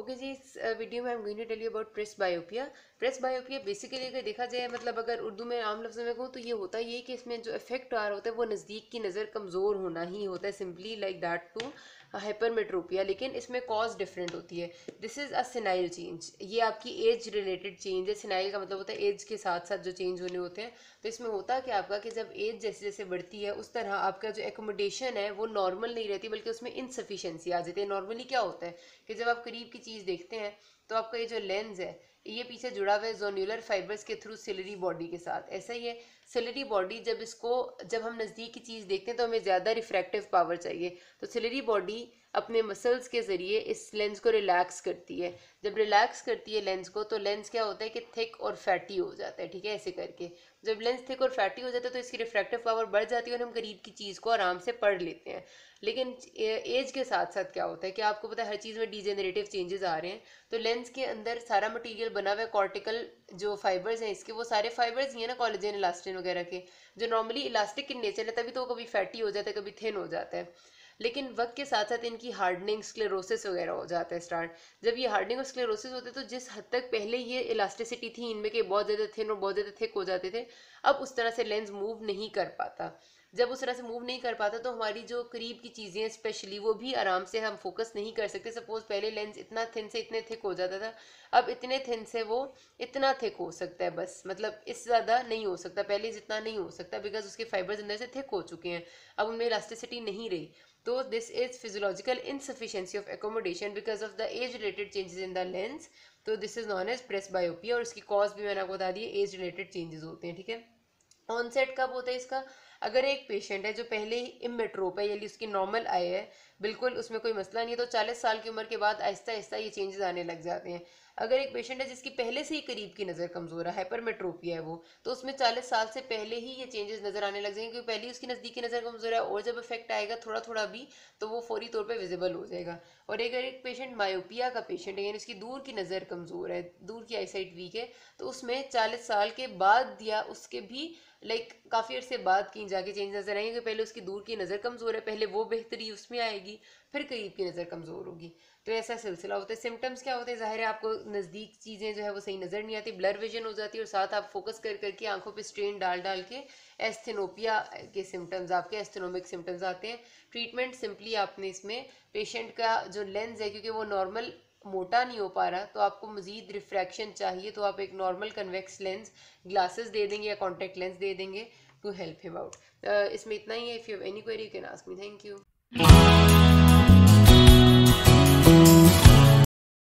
Okay जी, इस video में I am going to tell you about presbyopia. Presbyopia basically अगर देखा जाए, मतलब अगर उर्दू में आम लफ्ज़ों में कहूँ तो ये होता है कि इसमें जो इफेक्ट आ रहा होता है वो नज़दीक की नज़र कमज़ोर होना ही होता है, simply like that to hypermetropia. लेकिन इसमें कॉज डिफरेंट होती है। This is a senile change, ये आपकी एज रिलेटेड चेंज है। सिनाइल का मतलब होता है एज के साथ साथ जो चेंज होने होते हैं। तो इसमें होता क्या आपका कि जब एज जैसे जैसे बढ़ती है उस तरह आपका जो एकोमोडेशन है वो नॉर्मल नहीं रहती, बल्कि उसमें इनसफिशिएंसी आ जाती है। नॉर्मली क्या होता है कि जब आप करीब की चीज़ देखते हैं तो आपका ये जो लेंस है ये पीछे जुड़ा हुआ है जोन्युलर फाइबर्स के थ्रू सिलरी बॉडी के साथ। ऐसा ही है सिलरी बॉडी, जब हम नज़दीक की चीज़ देखते हैं तो हमें ज़्यादा रिफ्रैक्टिव पावर चाहिए। तो सिलरी बॉडी अपने मसल्स के ज़रिए इस लेंस को रिलैक्स करती है। जब रिलैक्स करती है लेंस को तो लेंस क्या होता है कि थिक और फैटी हो जाता है। ठीक है, ऐसे करके जब लेंस थिक और फैटी हो जाता है तो इसकी रिफ्रैक्टिव पावर बढ़ जाती है और हम करीब की चीज़ को आराम से पढ़ लेते हैं। लेकिन एज के साथ साथ क्या होता है कि आपको पता है हर चीज़ में डिजेनरेटिव चेंजेस आ रहे हैं। तो लेंस के अंदर सारा मटेरियल बना हुआ है, कॉर्टिकल जो फाइबर्स हैं इसके, वो सारे फाइबर्स ही है ना, कोलेजन इलास्टिन वगैरह के, जो नॉर्मली इलास्टिक इन नेचर है, तभी तो कभी फैटी हो जाता है कभी थिन हो जाता है। लेकिन वक्त के साथ साथ इनकी हार्डनिंग स्क्लेरोसिस वगैरह हो जाता है स्टार्ट। जब ये हार्डनिंग और स्क्लेरोसिस होते हैं तो जिस हद तक पहले ये इलास्टिसिटी थी इनमें के बहुत ज़्यादा थिन और बहुत ज़्यादा थिक हो जाते थे, अब उस तरह से लेंस मूव नहीं कर पाता। जब उस तरह से मूव नहीं कर पाता तो हमारी जो करीब की चीज़ें हैं स्पेशली वो भी आराम से हम फोकस नहीं कर सकते। सपोज पहले लेंस इतना थिन से इतने थिक हो जाता था, अब इतने थिन से वो इतना थिक हो सकता है बस, मतलब इससे ज़्यादा नहीं हो सकता, पहले जितना नहीं हो सकता, बिकॉज उसके फाइबर्स अंदर से थिक हो चुके हैं, अब उनमें इलास्टिसिटी नहीं रही। तो this is physiological insufficiency of accommodation because of the age related changes in the lens. तो this is non age presbyopia और इसकी कॉज भी मैंने आपको बता दी, एज रिलेटेड चेंजेस होते हैं। ठीक है, ऑनसेट कब होता है इसका? अगर एक पेशेंट है जो पहले ही इमेट्रोप है यानी उसकी नॉर्मल आई है, बिल्कुल उसमें कोई मसला नहीं है, तो 40 साल की उम्र के बाद आहिस्ता आहिस्ता ये चेंजेस आने लग जाते हैं। अगर एक पेशेंट है जिसकी पहले से ही करीब की नज़र कमज़ोर है, हाइपरमेट्रोपिया है वो, तो उसमें 40 साल से पहले ही ये चेंजेस नज़र आने लग जाएंगे, क्योंकि पहले ही उसकी नज़दीकी नज़र कमज़ोर है और जब इफेक्ट आएगा थोड़ा थोड़ा भी तो वो फौरी तौर पर विजिबल हो जाएगा। और अगर एक पेशेंट मायोपिया का पेशेंट है यानी उसकी दूर की नज़र कमज़ोर है, दूर की आईसाइट वीक है, तो उसमें 40 साल के बाद या उसके भी काफ़ी अरसे बाद कहीं जाके चेंज नज़र आएंगे। पहले उसकी दूर की नज़र कमज़ोर है, पहले वो बेहतरी उसमें आएगी, फिर करीब की नज़र कमज़ोर होगी। तो ऐसा सिलसिला होता है। सिम्टम्स क्या होते हैं? ज़ाहिर है आपको नज़दीक चीज़ें जो है वो सही नज़र नहीं आती, ब्लर विजन हो जाती है, और साथ आप फोकस कर करके आंखों पे स्ट्रेन डाल डाल के एस्थेनोपिया के सिम्टम्स, आपके एस्थेनोमिक सिम्टम्स आते हैं। ट्रीटमेंट सिंपली आपने इसमें पेशेंट का जो लेंस है, क्योंकि वो नॉर्मल मोटा नहीं हो पा रहा तो आपको मजीद रिफ्रैक्शन चाहिए, तो आप एक नॉर्मल कन्वेक्स लेंस ग्लासेस दे देंगे या कॉन्टेक्ट लेंस दे देंगे टू हेल्प हिम आउट। इसमें इतना ही है। If you have any query you can ask me. Thank you.